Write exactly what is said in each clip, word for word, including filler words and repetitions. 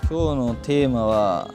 今日のテーマは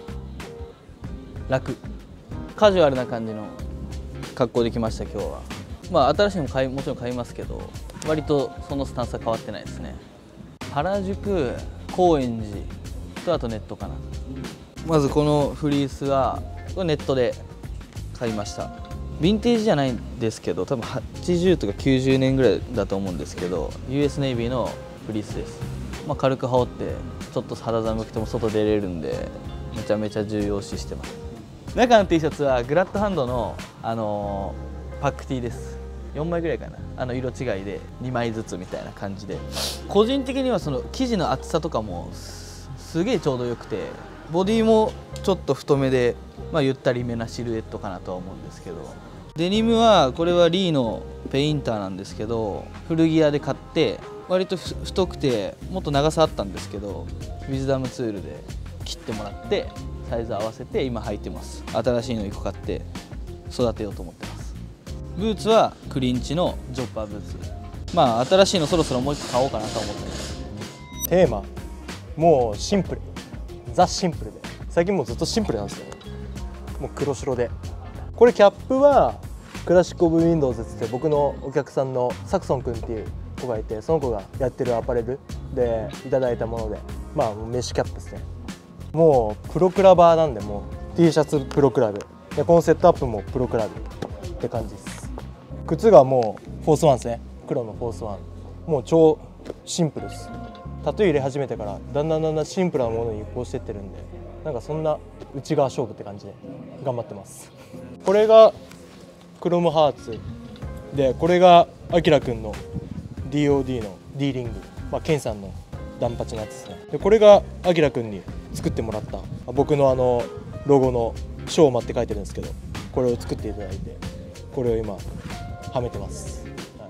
楽、カジュアルな感じの格好で来ました今日は。まあ新しいのも買いもちろん買いますけど、割とそのスタンスは変わってないですね。原宿、高円寺とあとネットかな。まずこのフリースはこれネットで買いました。ヴィンテージじゃないんですけど、多分はちじゅうとかきゅうじゅうねんぐらいだと思うんですけど、 ユーエス ネイビーのフリースです。まあ、軽く羽織ってちょっと肌寒くても外出れるんで、めちゃめちゃ重要視してます。中の T シャツはグラッドハンドの、あのー、パック T です。よんまいぐらいかな、あの色違いでにまいずつみたいな感じで、個人的にはその生地の厚さとかも す, すげえちょうどよくて、ボディもちょっと太めで、まあ、ゆったりめなシルエットかなとは思うんですけど、デニムはこれはリーのペインターなんですけど、古着屋で買って割と太くてもっと長さあったんですけど、ウィズダムツールで切ってもらってサイズ合わせて今履いてます。新しいのいっこ買って育てようと思ってます。ブーツはクリンチのジョッパーブーツ。まあ新しいのそろそろもういっこ買おうかなと思ってます。 テーマもうシンプル、ザ・シンプルで、最近もうずっとシンプルなんですよ。もう黒白で、これキャップはクラシック・オブ・ウィンドウズって僕のお客さんのサクソン君っていう子がいて、その子がやってるアパレルでいただいたもので、まあメッシュキャップですね。もうプロクラバーなんで、もう T シャツプロクラブで、このセットアップもプロクラブって感じです。靴がもうフォースワンですね。黒のフォースワン、もう超シンプルです。タトゥー入れ始めてからだんだんだんだんシンプルなものに移行してってるんで、なんかそんな内側勝負って感じで頑張ってます。これがクロムハーツで、これがアキラくんの ディーオーディー の D リング、まあ、ケンさんのダンパチのやつですね。でこれがアキラくんに作ってもらった僕のあのロゴの「ショーマ」って書いてるんですけど、これを作っていただいて、これを今はめてます、はい、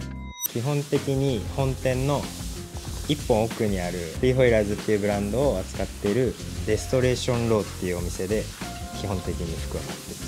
基本的に本店のいっぽん奥にあるフリーホイーラーズっていうブランドを扱っているレストレーションローっていうお店で基本的に服は買ってます。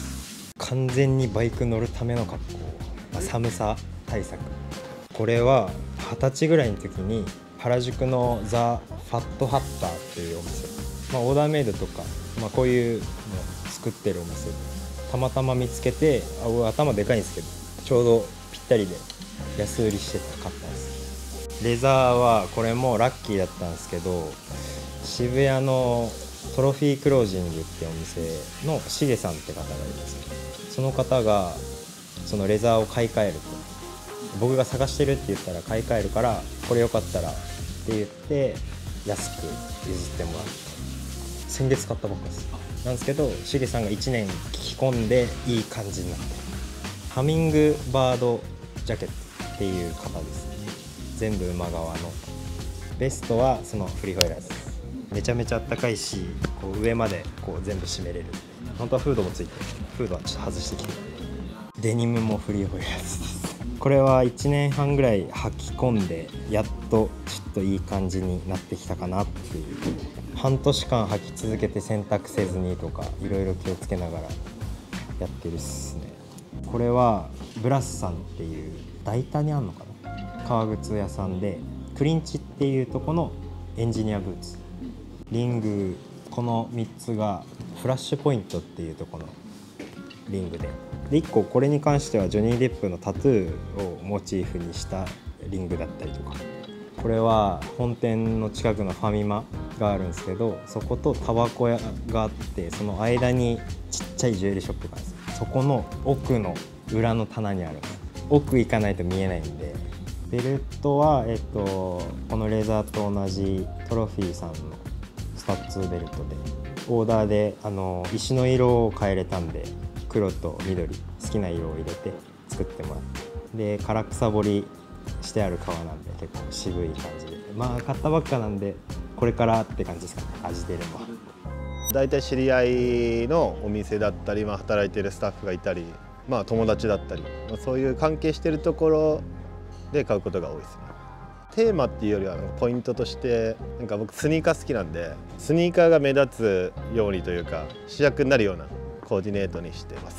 完全にバイク乗るための格好、まあ、寒さ対策。これははたちぐらいの時に原宿のザ・ファットハッターっていうお店、まあ、オーダーメイドとか、まあ、こういうの作ってるお店でたまたま見つけて、あ、頭でかいんですけどちょうどぴったりで安売りして買ったんです。レザーはこれもラッキーだったんですけど、渋谷のトロフィークロージングってお店のしげさんって方がいるんですけど、その方がそのレザーを買い替えると、僕が探してるって言ったら買い替えるからこれよかったらって言って安く譲ってもらって、先月買ったばっかですなんですけど、しげさんがいちねん着込んでいい感じになってるハミングバードジャケットっていう方ですね。全部馬側のベストはそのフリーホイーラーズです。めちゃめちゃあったかいし、こう上までこう全部締めれる。本当はフードもついてる、フードはちょっと外してきて、デニムもフリーホイーラーズです。これはいちねんはんぐらい履き込んでやっとちょっといい感じになってきたかなっていう。半年間履き続けて洗濯せずにとかいろいろ気をつけながらやってるっすね。これはブラスさんっていう大田にあんのかな、革靴屋さんでクリンチっていうとこのエンジニアブーツ、リング、このみっつがフラッシュポイントっていうとこのリングで、でいっここれに関してはジョニー・デップのタトゥーをモチーフにしたリングだったりとか、これは本店の近くのファミマがあるんですけど、そことタバコ屋があって、その間にちっちゃいジュエリーショップがあるんですよ。そこの奥の裏の棚にある、奥行かないと見えないんで。ベルトは、えっと、このレザーと同じトロフィーさんのスタッツベルトで、オーダーであの石の色を変えれたんで、黒と緑好きな色を入れて作ってもらって、で唐草彫りしてある革なんで結構渋い感じで、まあ買ったばっかなんでこれからって感じですかね、味出るのは。 大体知り合いのお店だったり、まあ、働いてるスタッフがいたり、まあ、友達だったり、まあ、そういう関係してるところで買うことが多いですね。テーマっていうよりはポイントとして、なんか僕スニーカー好きなんで、スニーカーが目立つようにというか主役になるようなコーディネートにしてます。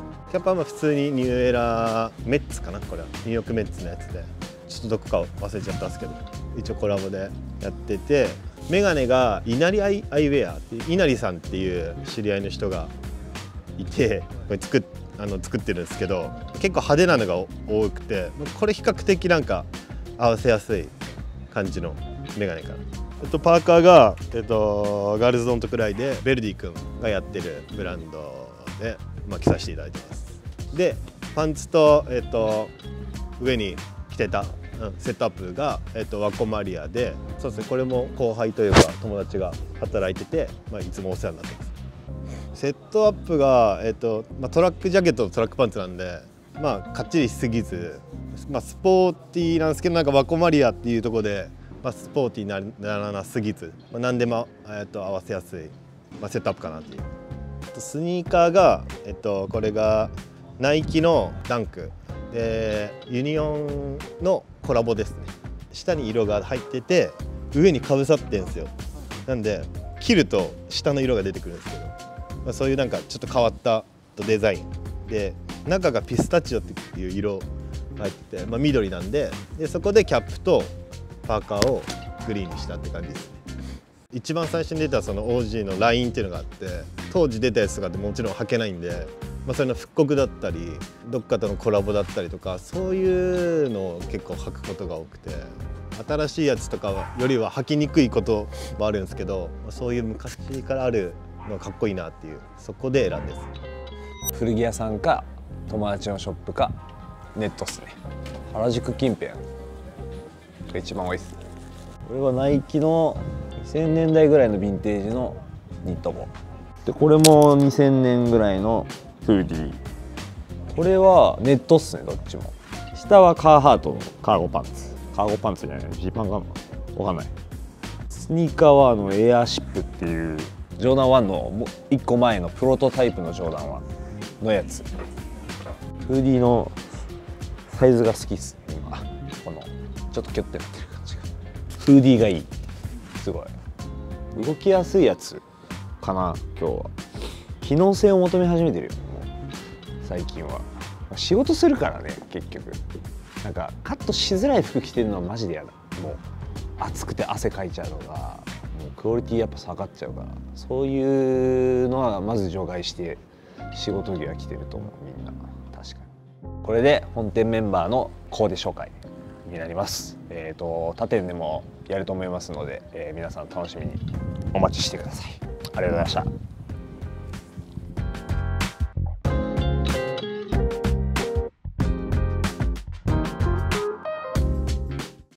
キャップはまあ普通にニューエラーメッツかな、これはニューヨークメッツのやつで、ちょっとどこか忘れちゃったんですけど、一応コラボでやってて、 メガネが稲荷アイアイウェアっていう稲荷さんっていう知り合いの人がいて、これ作っあの作ってるんですけど、結構派手なのが多くて、これ比較的なんか合わせやすい感じのメガネかな。えっと、パーカーが、えっと、ガールズドントくらいでベルディ君がやってるブランドで、まあ、着させていただいてます。でパンツと、えっと、上に着てた、うん、セットアップが、えっと、ワコマリアで、そうですね、これも後輩というか友達が働いてて、まあ、いつもお世話になってます。セットアップが、えっとまあ、トラックジャケットとトラックパンツなんで、まあ、かっちりしすぎず、まあ、スポーティーなんですけど、なんかワコマリアっていうところで、まあ、スポーティーにならなすぎず、まあ、何でも、えっと、合わせやすい、まあ、セットアップかなっていう。スニーカーが、えっと、これがナイキのダンクでユニオンのコラボですね。下に色が入ってて上にかぶさってるんですよ。なんで切ると下の色が出てくるんですけど、まあ、そういうなんかちょっと変わったデザインで、中がピスタチオっていう色が入ってて、まあ、緑なんで、でそこでキャップとパーカーをグリーンにしたって感じですね。一番最初に出たその オージー のラインっていうのがあって、当時出たやつとかってもちろん履けないんで、まあ、それの復刻だったりどっかとのコラボだったりとか、そういうのを結構履くことが多くて、新しいやつとかよりは履きにくいこともあるんですけど、そういう昔からあるのがかっこいいなっていう、そこで選んです。 古着屋さんか友達のショップかネットっすね。原宿近辺が一番多いっす。これはナイキのにせんねんだいぐらいのヴィンテージのニット帽で、これもにせんねんぐらいのフーディー。これはネットっすね、どっちも。下はカーハートのカーゴパンツ、カーゴパンツじゃない、ジーパンかな、わかんない。スニーカーはあのエアーシップっていうジョーダンワンのいっこまえのプロトタイプのジョーダンワンのやつ。フーディーのサイズが好きっすね、今。このちょっとキュッてなってる感じが。フーディーがいい。すごい動きやすいやつかな今日は。機能性を求め始めてるよ、もう最近は。仕事するからね、結局なんかカットしづらい服着てるのはマジで嫌だ。もう暑くて汗かいちゃうとか、もうクオリティやっぱ下がっちゃうから、そういうのはまず除外して仕事着は着てると思う、みんな。確かに。これで本店メンバーのコーデ紹介になります。えっと他店でもやると思いますので、えー、皆さん楽しみにお待ちしてください。ありがとうございました。